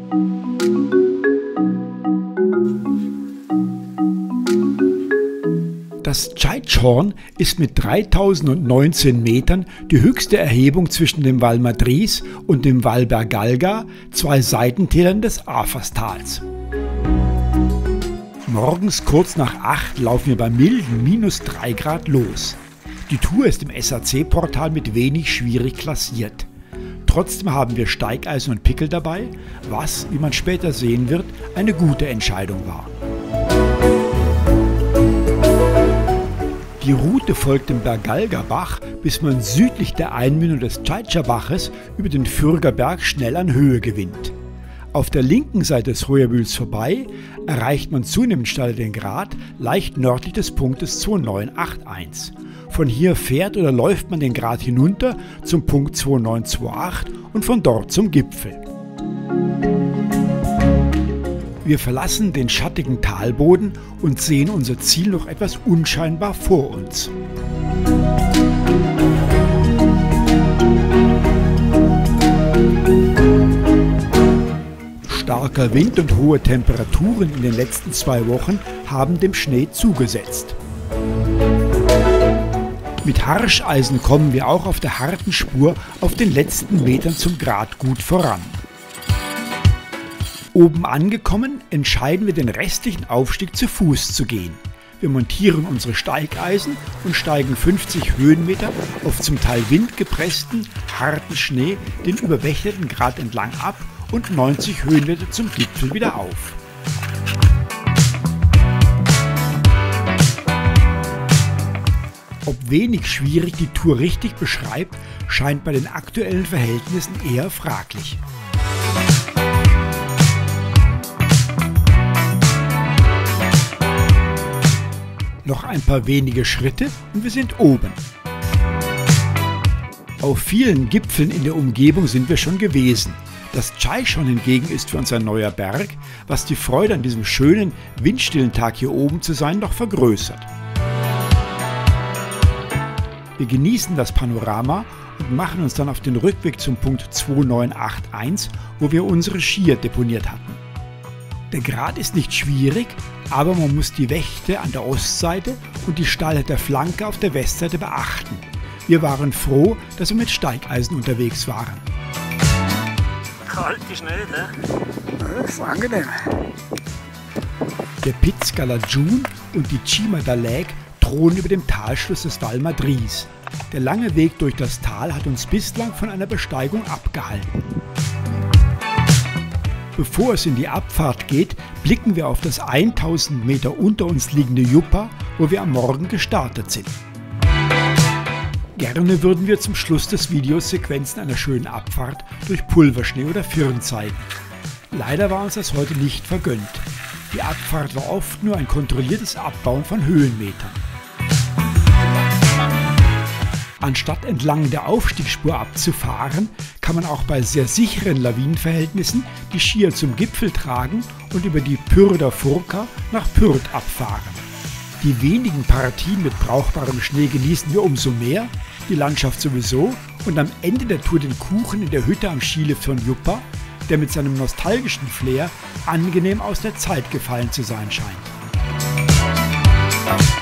Das Tscheitschhorn ist mit 3019 Metern die höchste Erhebung zwischen dem Val Madries und dem Val Bergalga, zwei Seitentälern des Afastals. Morgens kurz nach 8 laufen wir bei milden -3 Grad los. Die Tour ist im SAC-Portal mit wenig schwierig klassiert. Trotzdem haben wir Steigeisen und Pickel dabei, was, wie man später sehen wird, eine gute Entscheidung war. Die Route folgt dem Bergalga-Bach, bis man südlich der Einmündung des Tscheitscher-Baches über den Fürgerberg schnell an Höhe gewinnt. Auf der linken Seite des Hoyerbühls vorbei erreicht man zunehmend steiler den Grat, leicht nördlich des Punktes 2981. Von hier fährt oder läuft man den Grat hinunter zum Punkt 2928 und von dort zum Gipfel. Wir verlassen den schattigen Talboden und sehen unser Ziel noch etwas unscheinbar vor uns. Starker Wind und hohe Temperaturen in den letzten 2 Wochen haben dem Schnee zugesetzt. Mit Harscheisen kommen wir auch auf der harten Spur auf den letzten Metern zum Grat gut voran. Oben angekommen, entscheiden wir den restlichen Aufstieg zu Fuß zu gehen. Wir montieren unsere Steigeisen und steigen 50 Höhenmeter auf zum Teil windgepressten, harten Schnee den überwächterten Grat entlang ab und 90 Höhenmeter zum Gipfel wieder auf. Ob wenig schwierig die Tour richtig beschreibt, scheint bei den aktuellen Verhältnissen eher fraglich. Noch ein paar wenige Schritte und wir sind oben. Auf vielen Gipfeln in der Umgebung sind wir schon gewesen. Das Tscheitschhorn hingegen ist für uns ein neuer Berg, was die Freude an diesem schönen, windstillen Tag hier oben zu sein noch vergrößert. Wir genießen das Panorama und machen uns dann auf den Rückweg zum Punkt 2981, wo wir unsere Skier deponiert hatten. Der Grat ist nicht schwierig, aber man muss die Wächte an der Ostseite und die Steilheit der Flanke auf der Westseite beachten. Wir waren froh, dass wir mit Steigeisen unterwegs waren. Kalt ist nicht, ne? Das ist angenehm. Der Piz Galagiun und die Cima d'Aleg thronen über dem Talschluss des Val Madries. Der lange Weg durch das Tal hat uns bislang von einer Besteigung abgehalten. Bevor es in die Abfahrt geht, blicken wir auf das 1000 Meter unter uns liegende Juppa, wo wir am Morgen gestartet sind. Gerne würden wir zum Schluss des Videos Sequenzen einer schönen Abfahrt durch Pulverschnee oder Firn zeigen. Leider war uns das heute nicht vergönnt. Die Abfahrt war oft nur ein kontrolliertes Abbauen von Höhenmetern. Anstatt entlang der Aufstiegsspur abzufahren, kann man auch bei sehr sicheren Lawinenverhältnissen die Skier zum Gipfel tragen und über die Pürder Furka nach Pürd abfahren. Die wenigen Partien mit brauchbarem Schnee genießen wir umso mehr, die Landschaft sowieso und am Ende der Tour den Kuchen in der Hütte am Skilift von Juppa, der mit seinem nostalgischen Flair angenehm aus der Zeit gefallen zu sein scheint.